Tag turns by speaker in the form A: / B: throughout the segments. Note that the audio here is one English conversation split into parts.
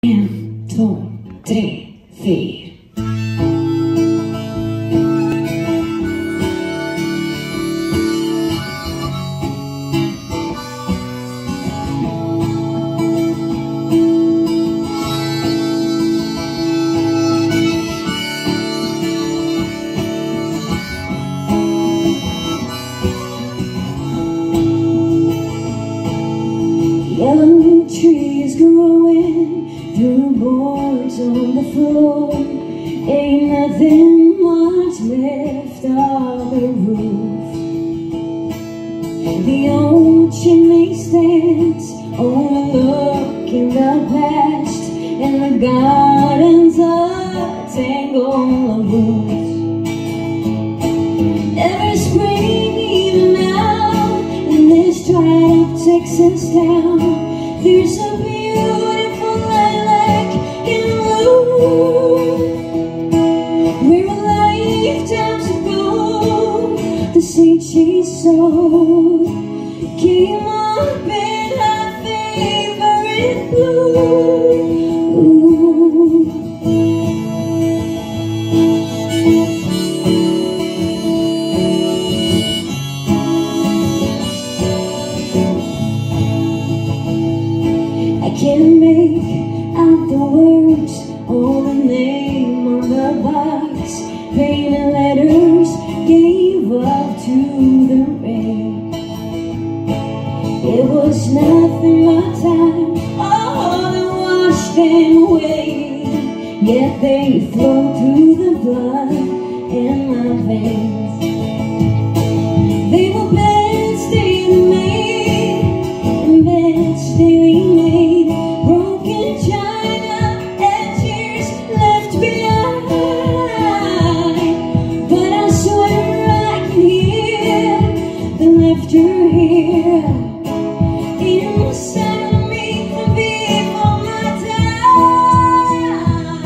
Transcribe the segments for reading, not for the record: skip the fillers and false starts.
A: En, två, tre, fyra. Yellow trees growing through boards on the floor. Ain't nothing much left of the roof. The old chimney stands overlooking the past, and the garden's a tangle of roots. Every spring, even now, in this dried-up Texas town, there's a beautiful lilac in bloom. Where a lifetime ago the seed she sowed came up in her favorite bloom. I can't make out the words or the name on the box. Painted letters gave up to the rain. It was nothing but time, oh, that washed them away. Yet they flow through the blood in my veins. They were beds they made, and beds they made, broken china and tears left behind. But I swear I can hear the laughter here inside of me before my time.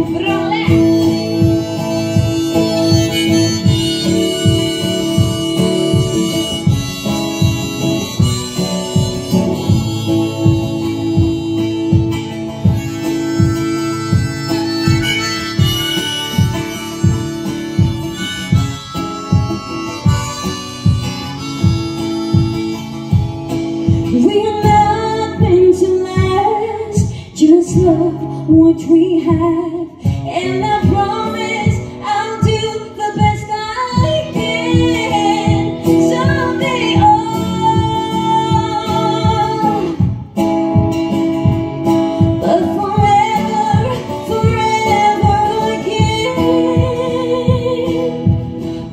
A: We're not meant to last, just love what we have. And I promise I'll do the best I can. Someday, oh, but forever, forever again.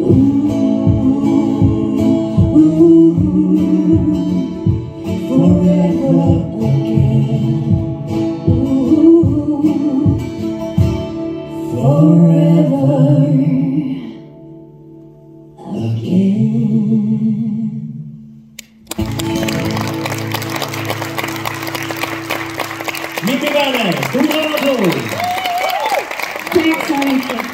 A: Forever again. Ooh, forever again.
B: Mycket bene, stora applåd!
A: Tack så mycket.